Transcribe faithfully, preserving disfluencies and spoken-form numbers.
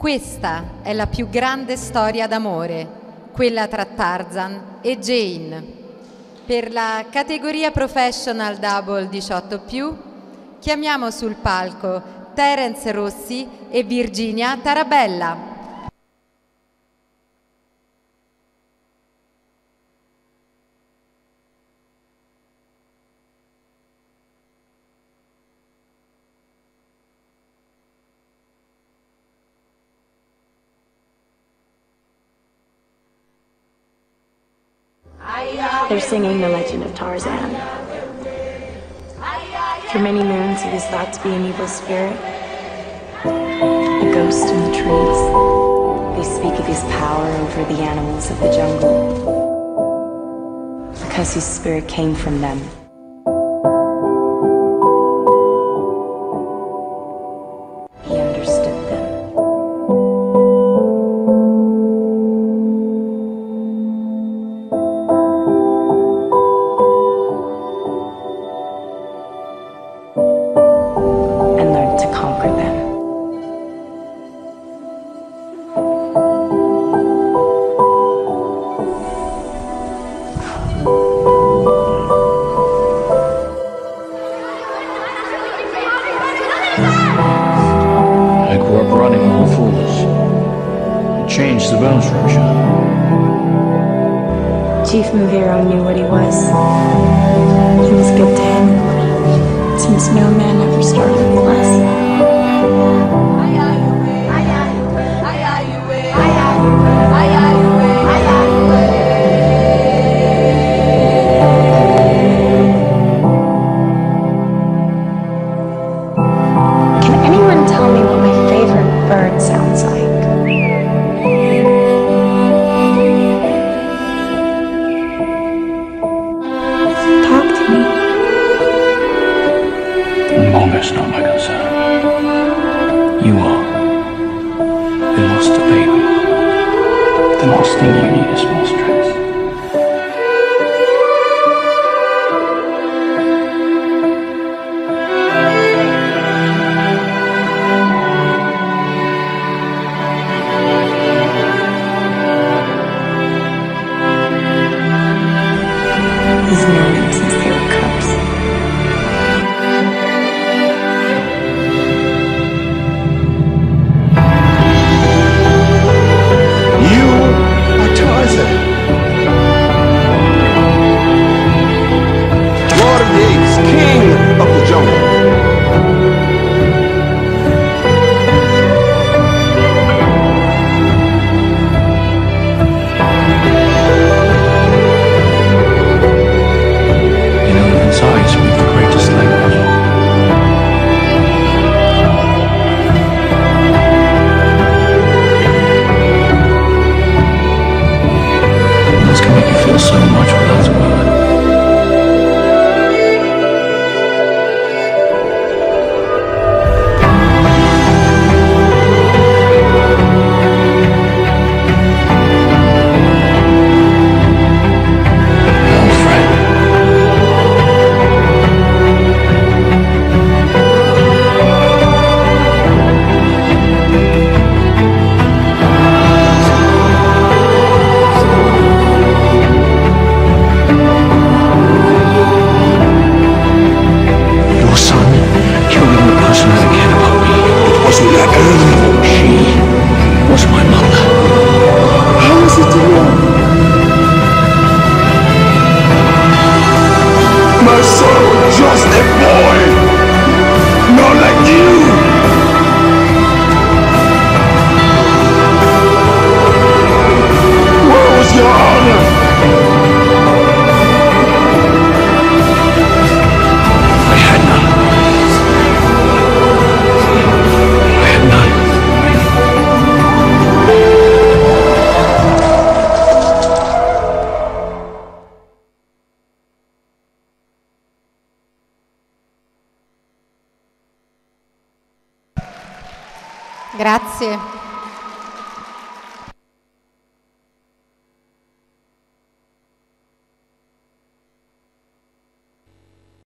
Questa è la più grande storia d'amore, quella tra Tarzan e Jane. Per la categoria Professional Double diciotto più, chiamiamo sul palco Terence Rossi e Virginia Tarabella. They're singing the legend of Tarzan. For many moons, he was thought to be an evil spirit, a ghost in the trees. They speak of his power over the animals of the jungle, because his spirit came from them. He understood them. I grew up running all fools. It changed the bone structure. Chief Muviro knew what he was. He was good to him, since no man ever started with less. Can anyone tell me what my favorite bird sounds like? Talk to me. The longest not my concern. You are. We lost a baby. The last thing you need is more stress. He's known him since they were cubs. You are Tarzan. Lord of the Apes, king of the jungle. Inside speak the greatest language. This can make you feel so much without a word. My son, just a boy, not like you. Where was your honor? I had none. I had none. Grazie.